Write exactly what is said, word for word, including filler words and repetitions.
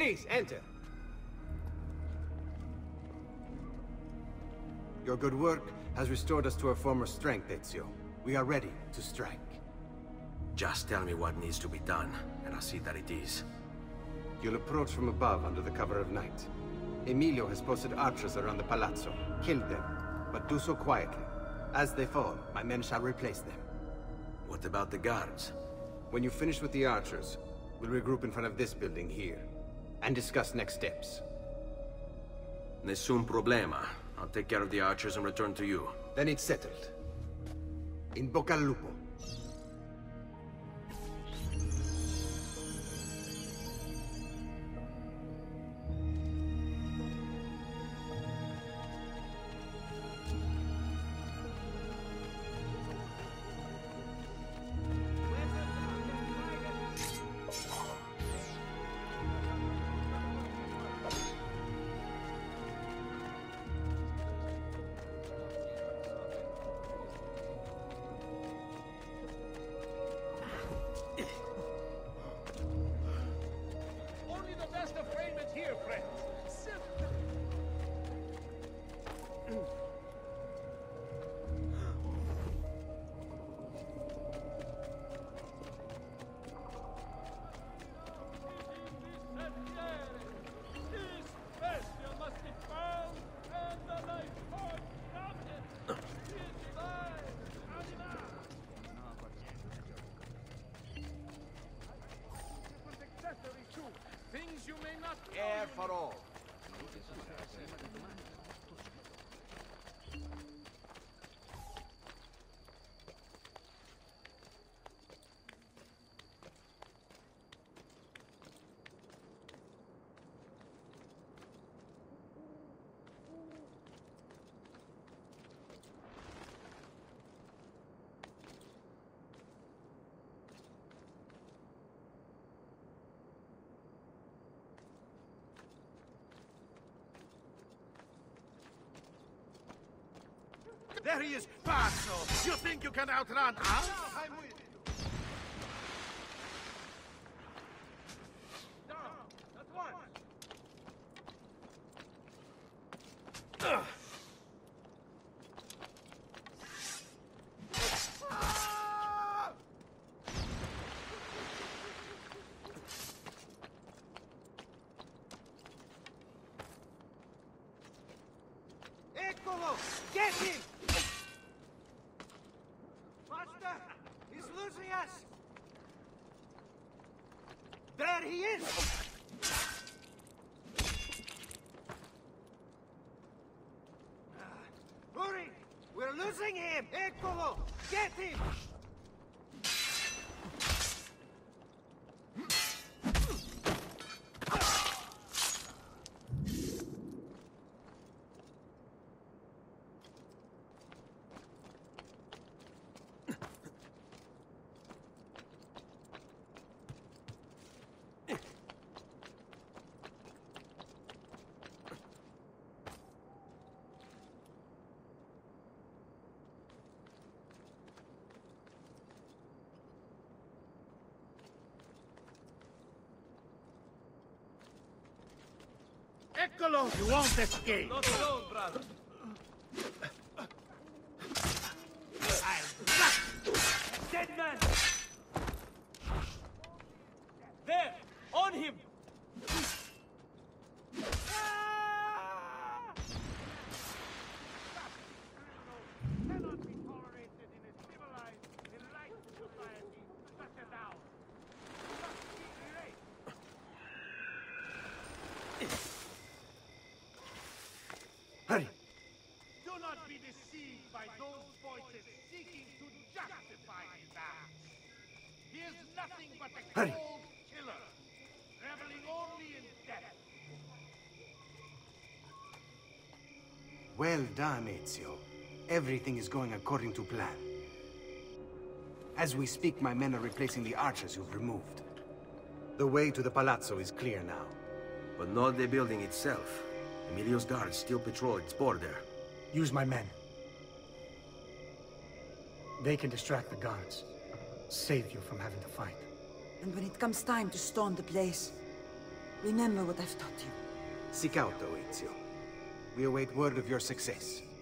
Please, enter. Your good work has restored us to our former strength, Ezio. We are ready to strike. Just tell me what needs to be done, and I'll see that it is. You'll approach from above under the cover of night. Emilio has posted archers around the palazzo. Kill them, but do so quietly. As they fall, my men shall replace them. What about the guards? When you finish with the archers, we'll regroup in front of this building here, and discuss next steps. Nessun problema. I'll take care of the archers and return to you. Then it's settled. In bocca al lupo. Things you may not know. Air for all. There he is! Pazzo! You think you can outrun us? I'm with you. Down! At once! Ugh. Eccolo! Get him! Master! He's losing us! There he is! Hurry! We're losing him! Eccolo! Get him! Eccolo! You won't escape! Not alone, brother. I'll cut! Dead man! There! On him! Cannot be tolerated in a civilized, enlightened society such as ours. Must be erased. Hurry! Do not be deceived by those voices seeking to justify his acts. He is nothing but a Hurry. cold killer, reveling only in death. Well done, Ezio. Everything is going according to plan. As we speak, my men are replacing the archers you've removed. The way to the palazzo is clear now. But not the building itself. Emilio's guards still patrol its border. Use my men. They can distract the guards. Save you from having to fight. And when it comes time to storm the place, Remember what I've taught you. Seek out, Ezio. We await word of your success.